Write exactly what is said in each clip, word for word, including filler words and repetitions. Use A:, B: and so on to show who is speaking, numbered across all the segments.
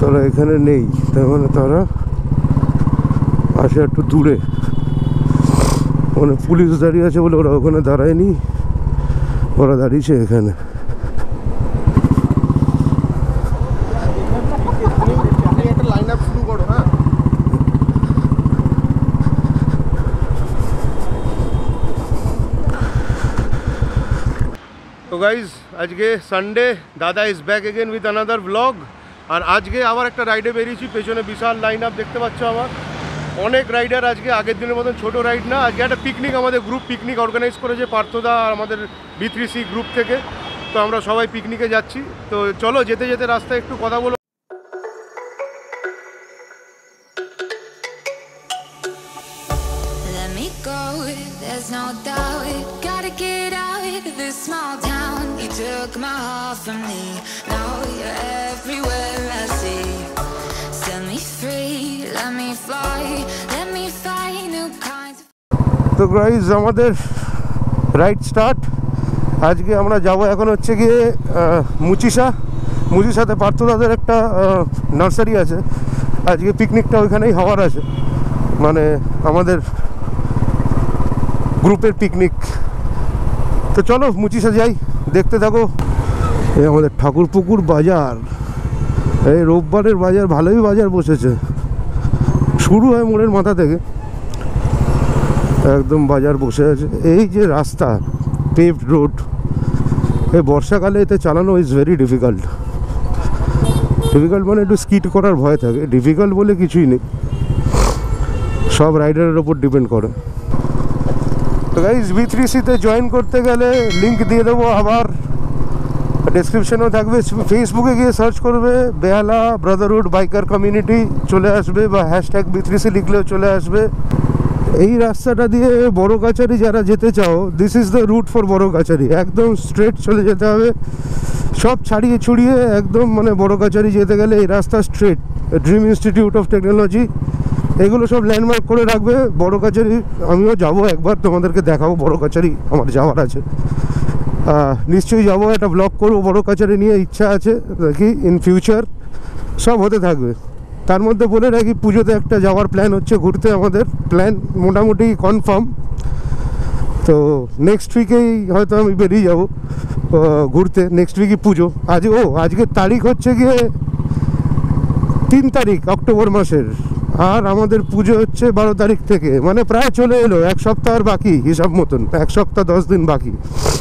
A: তারা এখানে নেই, তার মানে তারা আসে একটু দূরে, মানে পুলিশ দাঁড়িয়ে আছে বলে ওরা ওখানে দাঁড়ায়নি, ওরা দাঁড়িয়েছে এখানে। তো গাইজ আজকে Sunday, dada is back again with another blog. আর আজকে আবার একটা রাইডে বেরিয়েছি, পেছনে বিশাল লাইন আপ দেখতে পাচ্ছ আমার, অনেক রাইডার। আজকে আগের দিনের মতন ছোট রাইড না, আজকে একটা পিকনিক, আমাদের গ্রুপ পিকনিক অর্গানাইজ করেছে পার্থদা আর আমাদের বি থ্রি সি গ্রুপ থেকে। তো আমরা সবাই পিকনিকে যাচ্ছি। তো চলো যেতে যেতে রাস্তায় একটু কথা বলো।
B: There's no doubt, gotta get out of this small town. You took my heart from me, now you're everywhere I see. Set me free, let me fly, let me find new kinds.
A: তো guys আমাদের ride start. আজকে আমরা যাব এখন হচ্ছে গিয়ে মুচিসা। মুচিসাতে পার্থদাদের একটা nursery আছে, আজকে পিকনিকটা ওইখানেই হওয়ার আছে, মানে আমাদের গ্রুপের পিকনিক। তো চলো মুচিসা যাই, দেখতে থাকো। এই আমাদের ঠাকুরপুকুর বাজার, এই রোববারের বাজার, ভালোই বাজার বসেছে, শুরু হয় মোড়ের মাথা থেকে, একদম বাজার বসে আছে। এই যে রাস্তা, পেভড রোড, এই বর্ষাকালে এতে চালানো ইজ ভেরি ডিফিকাল্ট। ডিফিকাল্ট মানে একটু স্কিড করার ভয় থাকে, ডিফিকাল্ট বলে কিছুই নেই, সব রাইডারের ওপর ডিপেন্ড করে। তো গাইজ বি থ্রি সিতে জয়েন করতে গেলে লিঙ্ক দিয়ে দেবো, আবার ডেসক্রিপশনেও থাকবে। ফেসবুকে গিয়ে সার্চ করবে বেহালা ব্রাদারহুড বাইকার কমিউনিটি, চলে আসবে, বা হ্যাশট্যাগ বি থ্রি সি লিখলেও চলে আসবে। এই রাস্তাটা দিয়ে বড় কাছারি যারা যেতে চাও, this is the route for Boro Kachari. একদম স্ট্রেট চলে যেতে হবে, সব ছাড়িয়ে ছুড়িয়ে একদম, মানে বড় কাছারি যেতে গেলে এই রাস্তা straight. Dream institute of technology, এগুলো সব ল্যান্ডমার্ক করে রাখবে। বড় কাছারি আমিও যাব একবার, তোমাদেরকে দেখাবো। বড় কাছারি আমার যাওয়ার আছে, নিশ্চয়ই যাবো, একটা ব্লগ করবো বড় কাছারি নিয়ে, ইচ্ছা আছে, দেখি ইন ফিউচার সব হতে থাকবে। তার মধ্যে বলে রাখি, পুজোতে একটা যাওয়ার প্ল্যান হচ্ছে, ঘুরতে। আমাদের প্ল্যান মোটামুটি কনফার্ম। তো নেক্সট উইকেই হয়তো আমি বেরিয়ে যাব ঘুরতে, নেক্সট উইকই পুজো। আজ ও আজকের তারিখ হচ্ছে গিয়ে তিন তারিখ অক্টোবর মাসের, আর আমাদের পুজো হচ্ছে বারো তারিখ থেকে, মানে প্রায় চলে এলো, এক সপ্তাহ আর বাকি, হিসাব মতন এক সপ্তাহ দশ দিন বাকি।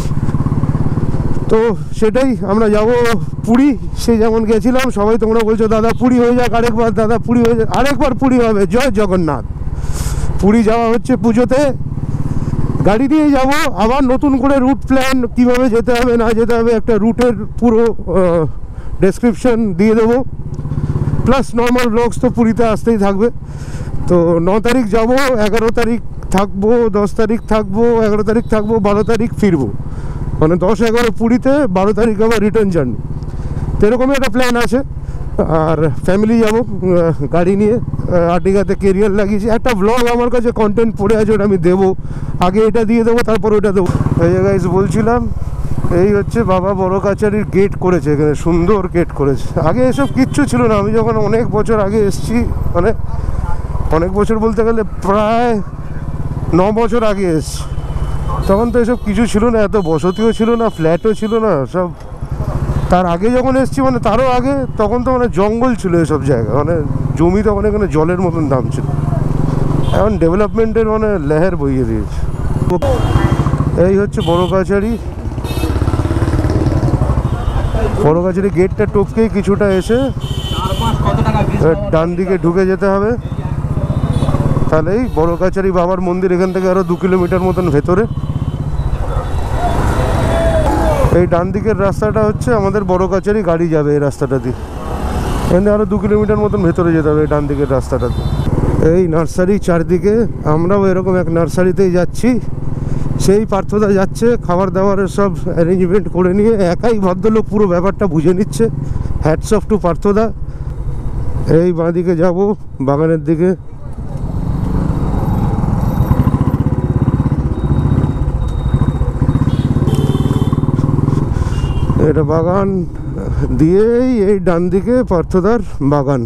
A: তো সেটাই, আমরা যাব পুরী। সে যেমন গেছিলাম, সবাই তোমরা বলছো দাদা পুরী হয়ে যাক আরেকবার, দাদা পুরী হয়ে যাক আরেকবার, পুরী হবে। জয় জগন্নাথ। পুরী যাওয়া হচ্ছে পুজোতে, গাড়ি দিয়ে যাব। আবার নতুন করে রুট প্ল্যান, কিভাবে যেতে হবে না যেতে হবে, একটা রুটের পুরো ডেসক্রিপশন দিয়ে দেবো, প্লাস নর্মাল ব্লগস তো পুরীতে আসতেই থাকবে। তো ন তারিখ যাব, এগারো তারিখ থাকবো, দশ তারিখ থাকবো, এগারো তারিখ থাকবো, বারো তারিখ ফিরবো, মানে দশ এগারো পুরীতে, বারো তারিখ আবার রিটার্ন জার্নি। তো এরকমই একটা প্ল্যান আছে। আর ফ্যামিলি যাব গাড়ি নিয়ে, আর্টিগাতে কেরিয়ার লাগিয়েছি। একটা ব্লগ আমার কাছে কন্টেন্ট পড়ে আছে, ওটা আমি দেবো, আগে এটা দিয়ে দেবো, তারপর ওটা দেবো। এই জায়গায় বলছিলাম, এই হচ্ছে বাবা বড় কাছারির গেট করেছে এখানে, সুন্দর গেট করেছে। আগে এসব কিচ্ছু ছিল না, আমি যখন অনেক বছর আগে এসেছি, মানে অনেক বছর বলতে গেলে প্রায় ন বছর আগে এসেছি, তখন তো এসব কিছু ছিল না, এত বসতিও ছিল না, ফ্ল্যাটও ছিল না সব। তার আগে যখন এসেছি, মানে তারও আগে, তখন তো মানে জঙ্গল ছিল এসব জায়গা, মানে জমি তখন এখানে জলের মতন দাম ছিল। এখন ডেভেলপমেন্টের মানে লেহের বইয়ে দিয়েছে। এই হচ্ছে বড় কাছারি। বড় কাছারি গেটটা টপকেই কিছুটা এসে ডান দিকে ঢুকে যেতে হবে, তাহলেই বড় কাছারি বাবার মন্দির। এখান থেকে আরও দু কিলোমিটার মতন ভেতরে। এই ডান দিকের রাস্তাটা হচ্ছে আমাদের বড় কাছারি, গাড়ি যাবে এই রাস্তাটা দিয়ে। এখানে আরও দু কিলোমিটার মতন ভেতরে যেতে হবে এই ডান দিকের রাস্তাটাতে। এই নার্সারি চারদিকে, আমরাও এরকম এক নার্সারিতেই যাচ্ছি। সেই পার্থদা যাচ্ছে, খাবার দাবারের সব অ্যারেঞ্জমেন্ট করে নিয়ে, একাই ভদ্রলোক পুরো ব্যাপারটা বুঝে নিচ্ছে। হ্যাটস অফ টু পার্থদা। এই বাঁ দিকে যাবো, বাগানের দিকে। এটা বাগান, দিয়েই এই ডান দিকে পার্থদার বাগান।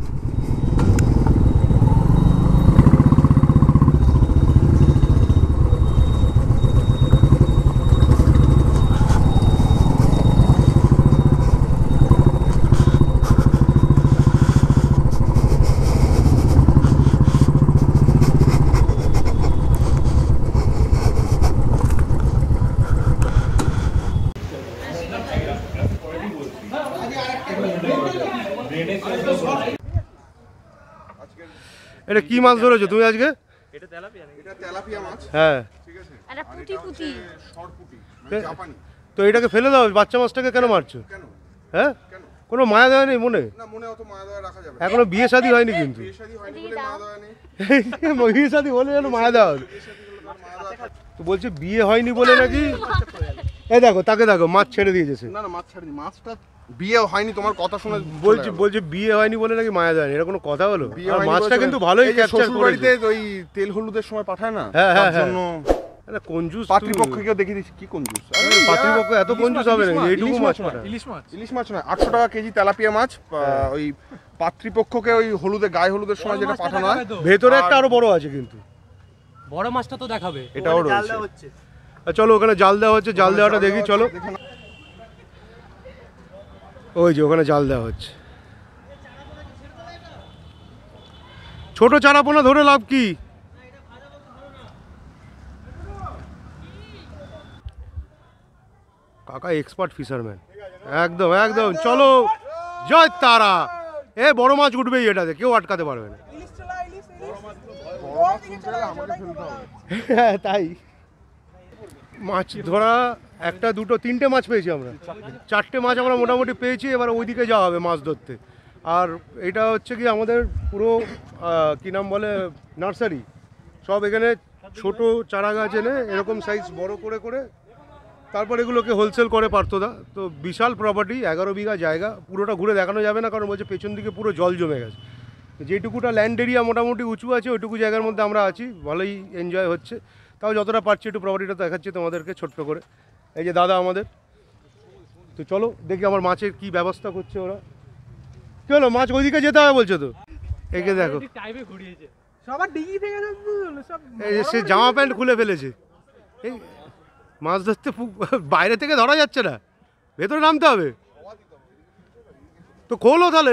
A: এটা কি মাছ ধরেছো তুমি আজকে?
C: এটা তেলাপিয়া নাকি? এটা তেলাপিয়া মাছ।
A: হ্যাঁ
C: ঠিক আছে।
D: এটা পুঁটি পুঁটি
C: শর্টপুটি মানে জাপানি।
A: তো এটাকে ফেলে দাও, বাচ্চা মাছটাকে কেন মারছো?
C: কেন?
A: হ্যাঁ
C: কেন?
A: কোনো মায়া দেওয়া নেই মনে?
C: না, মনে অত মায়া দেওয়া রাখা যাবে না।
A: এখনো বিয়ে শাদী হয়নি কিন্তু।
C: বিয়ে শাদী হয়নি বলে মায়া দেওয়া নেই।
A: বিয়ে শাদী হলে যেন মায়া দেওয়া হবে। তো বলছে বিয়ে হয়নি বলে নাকি। এই দেখো তাকে দেখো মাছ ছেড়ে দিয়েছে।
C: না না, মাছ ছাড়িনি, মাছটা বিয়ে হয়নি তোমার কথা শুনে
A: বলছে বলছে বিয়ে হয়নি বলে নাকি মায়া দেয়নি, এটা কোনো কথা হলো? আর মাছটা কিন্তু ভালোই ক্যাপচার করেছে।
C: ওই তেল হলুদের সময় পাঠায় না,
A: হ্যাঁ হ্যাঁ
C: তার জন্য
A: এটা কঞ্জুস।
C: পাত্রীপক্ষকে দেখিয়ে দিচ্ছি কি কঞ্জুস।
A: পাত্রীপক্ষ এত কঞ্জুস হবে নাকি? এইটুকু মাছ পাঠায়।
C: ইলিশ মাছ, ইলিশ মাছ নয়, আটশো টাকা কেজি তেলাপিয়া মাছ। ওই পাত্রীপক্ষকে ওই হলুদে গায়ে হলুদের সময় যেটা পাঠানো হয়,
A: ভেতরে একটা আরো বড় আছে কিন্তু।
E: বড় মাছটা তো দেখাবে,
A: এটাও রয়েছে। চলো ওখানে জাল দেওয়া হচ্ছে, জাল দেওয়াটা দেখি চলো। ওই যে ওখানে জাল দেওয়া হচ্ছে। ছোট চারাপোনা ধরে লাভ কি? কাকা এক্সপার্ট ফিশারম্যান একদম একদম। চলো জয় তারা। এ বড় মাছ উঠবেই এটাতে, কেউ আটকাতে পারবে না। হ্যাঁ তাই মাছ ধরা একটা দুটো তিনটে মাছ পেয়েছি আমরা, চারটে মাছ আমরা মোটামুটি পেয়েছি। এবার ওইদিকে যাওয়া হবে মাছ ধরতে। আর এটা হচ্ছে কি আমাদের পুরো কী নাম বলে নার্সারি, সব এখানে ছোট চারা গাছ এনে এরকম সাইজ বড় করে করে তারপর এগুলোকে হোলসেল করে পার্থদা। তো বিশাল প্রপার্টি, এগারো বিঘা জায়গা, পুরোটা ঘুরে দেখানো যাবে না কারণ বলছে পেছন দিকে পুরো জল জমে গেছে। যেটুকুটা ল্যান্ড এরিয়া মোটামুটি উঁচু আছে ওইটুকু জায়গার মধ্যে আমরা আছি, ভালোই এনজয় হচ্ছে। তাও যতটা পারছি একটু প্রপার্টিটা দেখাচ্ছি তোমাদেরকে ছোট্ট করে। এই যে দাদা আমাদের। তো চলো দেখি আমার মাছের কি ব্যবস্থা করছে ওরা। কি হলো, মাছ ওইদিকে যেতে হবে বলছে তো? একে দেখো এই যে সে জামা প্যান্ট খুলে ফেলেছে। এই মাছ ধরতে বাইরে থেকে ধরা যাচ্ছে না, ভেতরে নামতে হবে। তো খোলো তাহলে।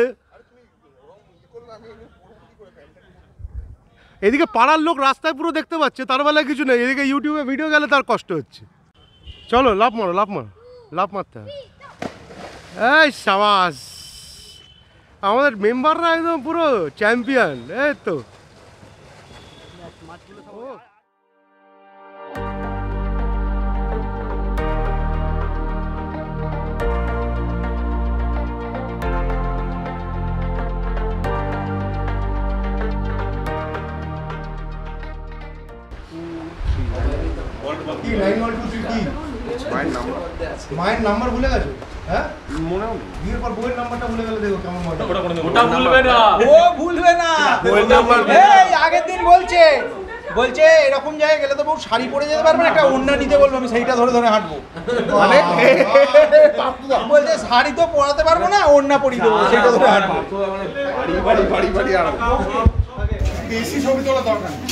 A: এদিকে পাড়ার লোক রাস্তায় পুরো দেখতে পাচ্ছে, তার বেলায় কিছু নেই। এদিকে ইউটিউবে ভিডিও গেলে তার কষ্ট হচ্ছে। চলো লাফ মারো, লাফ মারো, লাফ মারতে হবে। এই সাবাস, আমাদের মেম্বাররা একদম পুরো চ্যাম্পিয়ন। এই তো মায়ের নাম্বার ভুলে গেছো? হ্যাঁ মনে হয় বিয়ের পর বউয়ের নাম্বারটা ভুলে গেলে দেখো কেমন মজা।
E: ওটা ভুলবে না, ও ভুলবে না।
A: বউয়ের নাম্বার
E: এই আগের দিন বলছে বলছে এরকম জায়গায় গেলে তো বউ শাড়ি পরে যেতে পারবে না, একটা ওড়না নিতে বলবো, আমি সেইটা ধরে ধরে হাঁটবো। মানে বলছে শাড়ি তো পরাতে পারবো না, ওড়না পরিয়ে দেবো, সেইটা ধরে হাঁটবো।
C: বাড়ি বাড়ি বাড়ি আর বেশি ছবি তোলা দরকার নেই।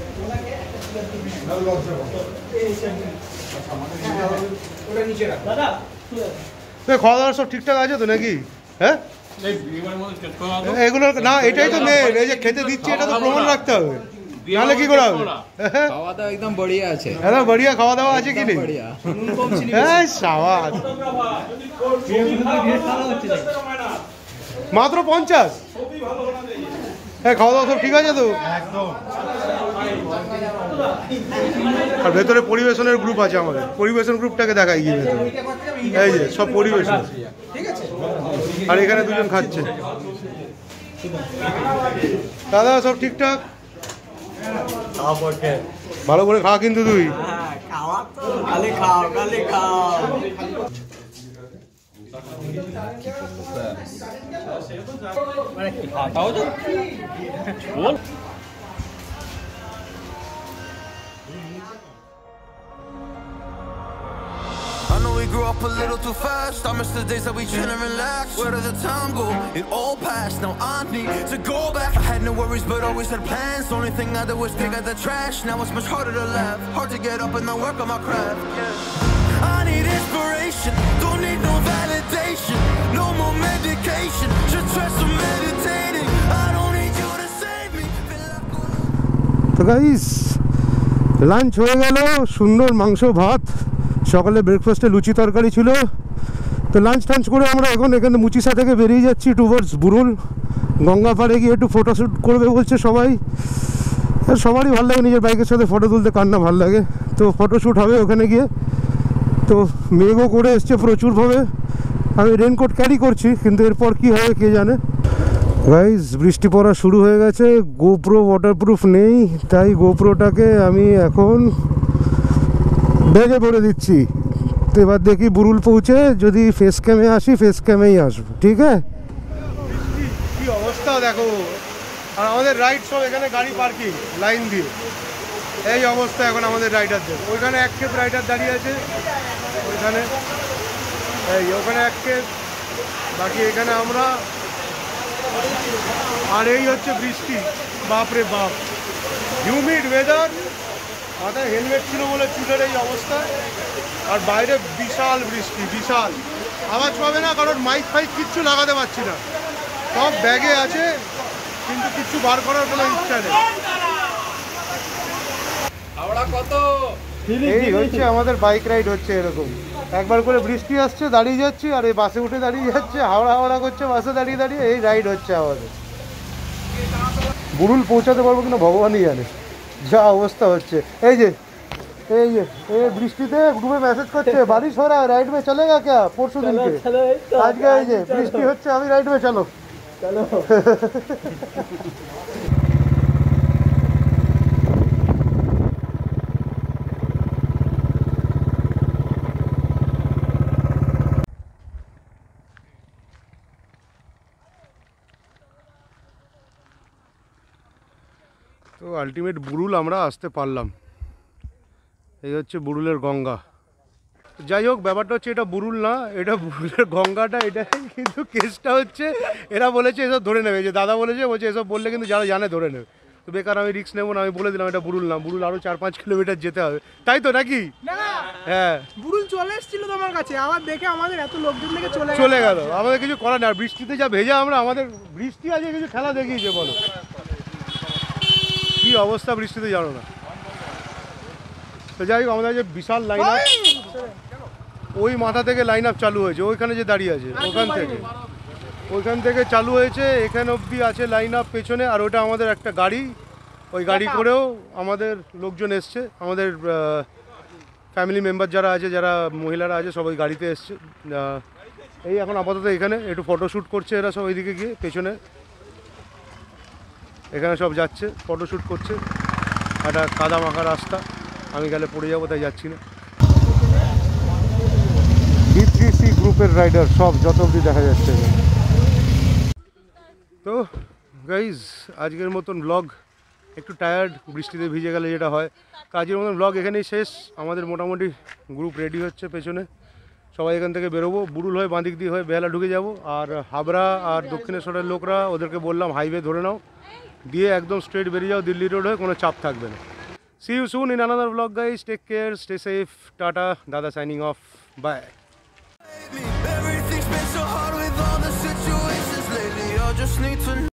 A: খাওয়া দাওয়া সব ঠিকঠাক আছে তো নাকি? হ্যাঁ এগুলো না, এটাই তো মেন। এই যে খেতে দিচ্ছি এটা তো প্রমাণ রাখতে হবে, নাহলে কি করে হবে?
F: খাওয়া দাওয়া একদম বড়িয়া আছে।
A: হ্যাঁ বড়িয়া খাওয়া দাওয়া আছে কি নেই? হ্যাঁ সাবাস, মাত্র পঞ্চাশ। হ্যাঁ খাওয়া দাওয়া সব ঠিক আছে তো? আর ভেতরে পরিবেশনের গ্রুপ আছে আমাদের, পরিবেশন গ্রুপটাকে দেখাই গিয়ে ভেতরে। এই যে সব পরিবেশন, আর এখানে দুজন খাচ্ছে। দাদা সব ঠিকঠাক? ভালো করে খা কিন্তু তুই।
D: know we grew up a little too fast. I miss the days that we chill and relax. Where did the time go? It all passed. Now I need to go back. I had no worries, but always had plans. Only thing I did was dig out the trash. Now it's much harder to laugh. Hard to get up and then work on my craft. Yeah. I need inspiration. Don't need no validation. No more medication. Just try some meditating. I don't need you to save me.
A: তো guys lunch হয়ে গেল, সুন্দর মাংস ভাত, সকালে ব্রেকফাস্টে লুচি তরকারি ছিল। তো লাঞ্চ টাঞ্চ করে আমরা এখন এখানে মুচিসা থেকে বেরিয়ে যাচ্ছি টুয়ার্ডস বুরুল। গঙ্গা পাড়ে গিয়ে একটু ফটোশ্যুট করবে বলছে সবাই। আর সবারই ভালো লাগে নিজের বাইকের সাথে ফটো তুলতে, কার না ভালো লাগে। তো ফটোশ্যুট হবে ওখানে গিয়ে। তো মেঘও করে এসছে প্রচুরভাবে। আমি রেনকোট ক্যারি করছি, কিন্তু এরপর কি হবে কে জানে। গাইজ বৃষ্টি পড়া শুরু হয়ে গেছে, গোপ্রো ওয়াটারপ্রুফ নেই, তাই গোপ্রোটাকে আমি এখন ব্যাগে ভরে দিচ্ছি। তো এবার দেখি বুরুল পৌঁছে যদি ফেস ক্যামে আসি, ফেস ক্যামেই আসবো, ঠিক আছে। কি অবস্থা দেখো, আর আমাদের রাইড সব এখানে গাড়ি পার্কিং লাইন দিয়ে, এই অবস্থা এখন আমাদের রাইডারদের। ওইখানে এক ক্ষেত রাইডার দাঁড়িয়ে আছে, ওইখানে এই ওখানে এক ক্ষেত, বাকি এখানে আমরা। আর এই হচ্ছে বৃষ্টি, বাপরে বাপ, হিউমিড ওয়েদার। মাথায় হেলমেট ছিল বলে চুলের এই অবস্থা, আর বাইরে বিশাল বৃষ্টি, বিশাল। আওয়াজ পাবে না কারণ মাইক ফাইক কিচ্ছু লাগাতে পারছি না, সব ব্যাগে আছে, কিন্তু কিচ্ছু বার করার কোনো ইচ্ছা নেই। এই হচ্ছে আমাদের বাইক রাইড, হচ্ছে এরকম। একবার করে বৃষ্টি আসছে, দাঁড়িয়ে যাচ্ছি, আর এই বাসে উঠে দাঁড়িয়ে যাচ্ছে, হাওড়া হাওড়া করছে বাসে দাঁড়িয়ে দাঁড়িয়ে, এই রাইড হচ্ছে আমাদের। বুরুল পৌঁছাতে পারবো কিনা ভগবানই জানে, যা অবস্থা হচ্ছে। এই যে এই যে এই বৃষ্টিতে গ্রুপে মেসেজ করছে, বারিশ हो रहा है, राइड में चलेगा क्या? परसों दिन के আজকে এই যে বৃষ্টি হচ্ছে, আমি রাইড में চলো চলো। তো আলটিমেট বুরুল আমরা আসতে পারলাম। এই হচ্ছে বুরুলের গঙ্গা। যাই হোক, ব্যাপারটা হচ্ছে এটা বুরুল না, এটা বুরুলের গঙ্গাটা, এটা কিন্তু কেসটা হচ্ছে এরা বলেছে এসব ধরে নেবে, যে দাদা বলেছে, বলছে এসব বললে কিন্তু যারা জানে ধরে নেবে। তো বেকার আমি রিস্ক নেবো না, আমি বলে দিলাম এটা বুরুল না, বুরুল আরও চার পাঁচ কিলোমিটার যেতে হবে, তাই তো নাকি? হ্যাঁ,
E: বুরুল চলে এসেছিল তোমার কাছে, আবার দেখে আমাদের এত লোকজন থেকে চলে
A: চলে গেল, আমাদের কিছু করার নেই। আর বৃষ্টিতে যা ভেজা আমরা, আমাদের বৃষ্টি আজকে কিছু খেলা দেখিয়েছে, বলো কি অবস্থা বৃষ্টিতে, জানো না। তো যাই হোক, আমাদের যে বিশাল লাইন আপ, ওই মাথা থেকে লাইন আপ চালু হয়েছে, ওইখানে যে দাঁড়িয়ে আছে ওখান থেকে, ওইখান থেকে চালু হয়েছে, এখানে অবধি আছে লাইন আপ পেছনে। আর ওটা আমাদের একটা গাড়ি, ওই গাড়ি করেও আমাদের লোকজন এসছে, আমাদের ফ্যামিলি মেম্বার যারা আছে, যারা মহিলারা আছে, সব ওই গাড়িতে এসছে। এই এখন আপাতত এখানে একটু ফটোশ্যুট করছে এরা সব, ওইদিকে গিয়ে পেছনে এখানে সব যাচ্ছে, ফটোশ্যুট করছে। একটা কাদা মাখা রাস্তা, আমি গেলে পড়ে যাবো, তাই যাচ্ছি না। বি থ্রি সি গ্রুপের রাইডার সব যত অবধি দেখা যাচ্ছে। তো গাইজ, আজকের মতন ব্লগ, একটু টায়ার্ড, বৃষ্টিতে ভিজে গেলে যেটা হয়, কাজের মতন ব্লগ এখানেই শেষ। আমাদের মোটামুটি গ্রুপ রেডি হচ্ছে পেছনে, সবাই এখান থেকে বেরোবো, বুরুল হয়ে বাঁদিক দিয়ে হয়ে বেহালা ঢুকে যাব। আর হাবড়া আর দক্ষিণেশ্বরের লোকরা, ওদেরকে বললাম হাইওয়ে ধরে নাও, দিয়ে একদম স্ট্রেট বেরিয়ে যাও দিল্লি রোড হয়ে, কোনো চাপ থাকবে না। See you soon in another blog guys, take care, stay safe, tata, dada signing off, bye.
D: Everything's been so hard with all the situations lately. I just need to